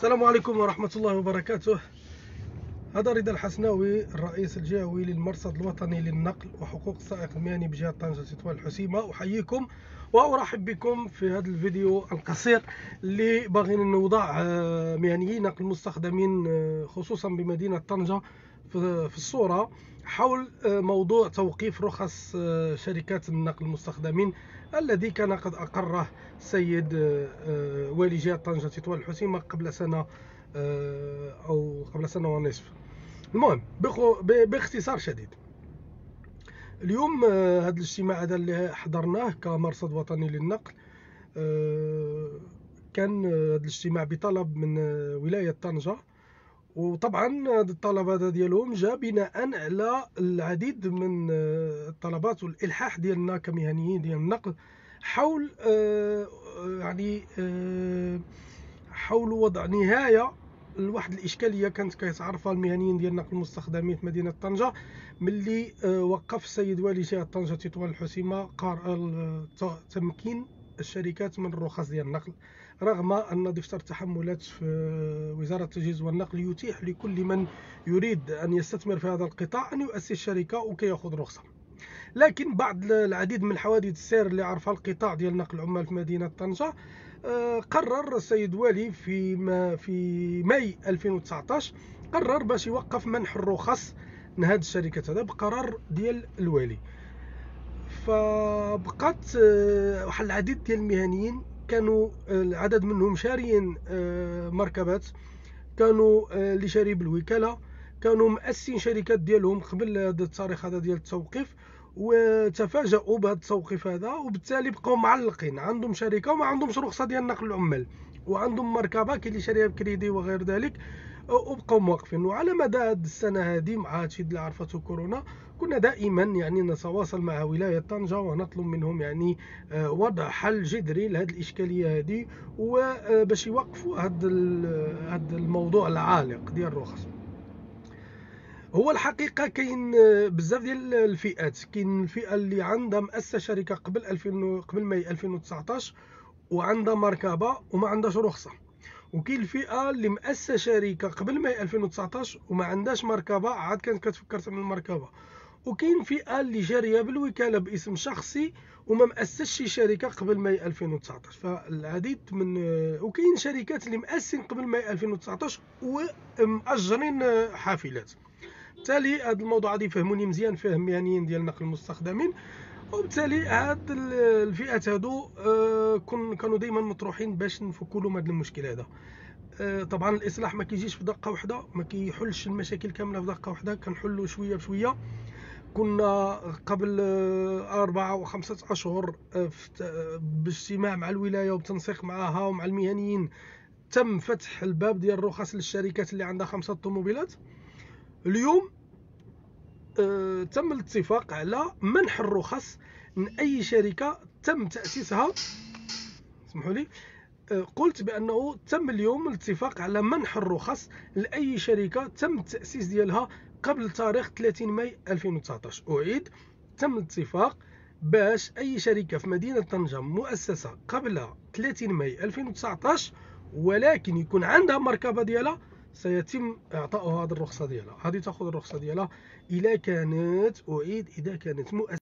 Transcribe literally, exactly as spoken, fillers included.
السلام عليكم ورحمة الله وبركاته. هذا رضا الحسناوي، الرئيس الجهوي للمرصد الوطني للنقل وحقوق السائق المهني بجهة طنجة تطوان الحسيمة. أحييكم وأرحب بكم في هذا الفيديو القصير اللي باغيين نوضع مهنيين نقل المستخدمين خصوصا بمدينة طنجة في الصورة حول موضوع توقيف رخص شركات النقل المستخدمين الذي كان قد أقره السيد والي جهة طنجة تطوان الحسيمة قبل سنة أو قبل سنة ونصف. المهم باختصار شديد، اليوم هذا الاجتماع هذا اللي حضرناه كمرصد وطني للنقل كان هذا الاجتماع بطلب من ولاية طنجة، وطبعا هذا الطلب هذا ديالهم جاء بناء على العديد من الطلبات والإلحاح ديالنا كمهنيين ديال النقل حول يعني حول وضع نهاية لواحد الإشكالية كانت كيتعرفها المهنيين ديال النقل المستخدمين في مدينة طنجة ملي وقف السيد والي جهة طنجة تطوان الحسيمة قرار تمكين الشركات من الرخص ديال النقل، رغم أن دفتر التحملات في وزارة التجهيز والنقل يتيح لكل من يريد أن يستثمر في هذا القطاع أن يؤسس شركة وكي يأخذ رخصة. لكن بعد العديد من حوادث السير اللي عرفها القطاع ديال نقل العمال في مدينة طنجة، قرر السيد والي في ما في ماي ألفين وتسعطاش قرر باش يوقف منح الرخص لهاد الشركات هذا بقرار ديال الوالي. فبقات واحد العديد ديال المهنيين كانوا العدد منهم شاريين مركبات، كانوا اللي شاري بالوكاله، كانوا مؤسسين شركات ديالهم قبل هذا التاريخ هذا ديال التوقيف، وتفاجؤوا بهذا التوقيف هذا وبالتالي بقاو معلقين، عندهم شركه وما عندهمش رخصه ديال نقل العمال وعندهم مركبه كاين اللي شاريها بكريدي وغير ذلك وبقاو موقفين. وعلى مدى هذه السنه هذه مع هادشي اللي عرفته كورونا كنا دائما يعني نتواصل مع ولايه طنجه ونطلب منهم يعني وضع حل جذري لهذه الاشكاليه هذه وباش يوقفوا هذا هذا الموضوع العالق ديال الرخص. هو الحقيقه كاين بزاف ديال الفئات، كاين الفئه اللي عندها مؤسسه شركه قبل ألفين قبل ماي ألفين وتسعطاش وعندها مركبه وما عندهاش رخصه، وكاين الفئه اللي مؤسسه شركه قبل ماي ألفين وتسعطاش وما عندهاش مركبه عاد كانت كتفكر تعمل مركبه، وكاين فئه اللي جاريه بالوكاله باسم شخصي وما مؤسسش شركه قبل ماي ألفين وتسعطاش. فالعديد من وكاين شركات اللي مؤسسين قبل ماي ألفين وتسعطاش ومأجرين حافلات. بالتالي هذا الموضوع غادي يفهموني مزيان فهم مهنيين ديال نقل المستخدمين، وبالتالي هاد الفئات هادو كانوا دائما مطروحين باش نفكوا لهم هذا المشكل هذا. طبعا الاصلاح ما كيجيش في دقه واحده، ما كيحلش المشاكل كامله في دقه واحده، كنحلوا شويه بشويه. كنا قبل أربعة وخمسة أشهر باجتماع مع الولاية وبتنسيق معها ومع المهنيين تم فتح الباب ديال الرخص للشركات اللي عندها خمسة طوموبيلات. اليوم آه تم الاتفاق على منح الرخص من أي شركة تم تأسيسها. اسمحوا لي، آه قلت بأنه تم اليوم الاتفاق على منح الرخص لأي شركة تم التأسيس ديالها قبل تاريخ ثلاثين ماي ألفين وتسعطاش. أعيد، تم الاتفاق باش أي شركة في مدينة طنجة مؤسسة قبل ثلاثين ماي ألفين وتسعطاش ولكن يكون عندها مركبة ديالها سيتم إعطاؤها هذه الرخصة ديالها، هذه تأخذ الرخصة ديالها إذا كانت أعيد إذا كانت مؤسسة